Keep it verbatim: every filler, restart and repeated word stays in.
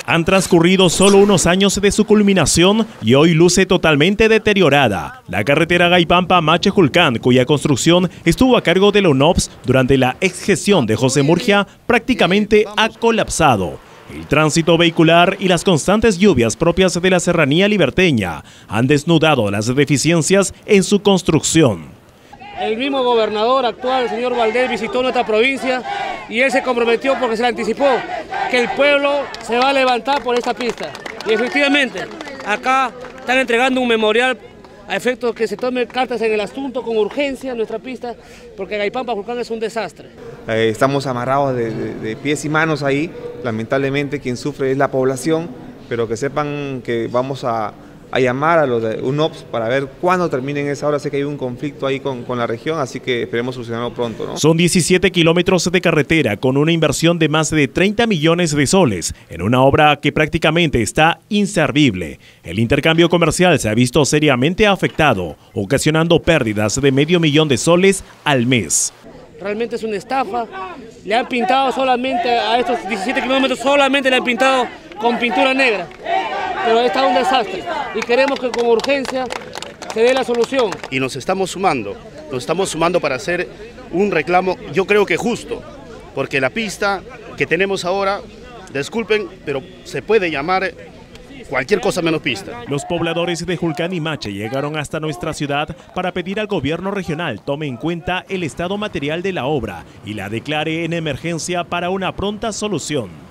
Han transcurrido solo unos años de su culminación y hoy luce totalmente deteriorada. La carretera Gaipampa-Mache-Julcán, cuya construcción estuvo a cargo de la UNOPS durante la exgestión de José Murgia, prácticamente ha colapsado. El tránsito vehicular y las constantes lluvias propias de la serranía liberteña han desnudado las deficiencias en su construcción. El mismo gobernador actual, el señor Valdés, visitó nuestra provincia y él se comprometió, porque se le anticipó, que el pueblo se va a levantar por esta pista. Y efectivamente, acá están entregando un memorial a efectos que se tomen cartas en el asunto con urgencia en nuestra pista, porque Gaipampa-Julcán es un desastre. Eh, estamos amarrados de, de, de pies y manos ahí. Lamentablemente quien sufre es la población, pero que sepan que vamos a... a llamar a los de UNOPS para ver cuándo terminen esa obra. Sé que hay un conflicto ahí con, con la región, así que esperemos solucionarlo pronto, ¿no? Son diecisiete kilómetros de carretera con una inversión de más de treinta millones de soles en una obra que prácticamente está inservible. El intercambio comercial se ha visto seriamente afectado, ocasionando pérdidas de medio millón de soles al mes. Realmente es una estafa. Le han pintado solamente a estos diecisiete kilómetros, solamente le han pintado con pintura negra. Pero está un desastre y queremos que con urgencia se dé la solución. Y nos estamos sumando, nos estamos sumando para hacer un reclamo, yo creo que justo, porque la pista que tenemos ahora, disculpen, pero se puede llamar cualquier cosa menos pista. Los pobladores de Julcán y Mache llegaron hasta nuestra ciudad para pedir al gobierno regional tome en cuenta el estado material de la obra y la declare en emergencia para una pronta solución.